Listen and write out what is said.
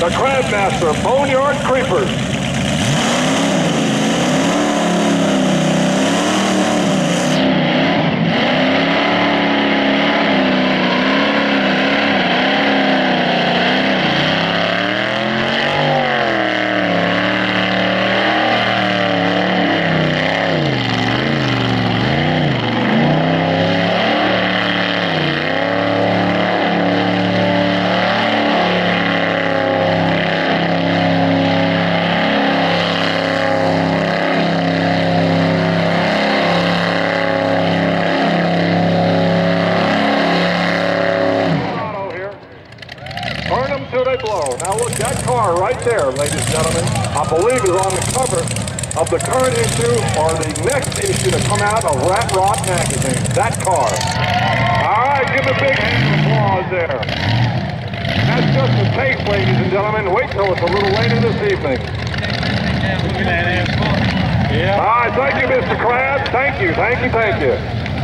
the Crabmaster Boneyard Creepers. Burn them till they blow. Now look, that car right there, ladies and gentlemen, I believe is on the cover of the current issue or the next issue to come out of Rat Rod magazine. That car. All right, give a big hand of applause there. That's just a tape, ladies and gentlemen. Wait till it's a little later this evening. Yeah, look at that. All right, thank you, Mr. Crab. Thank you, thank you, thank you.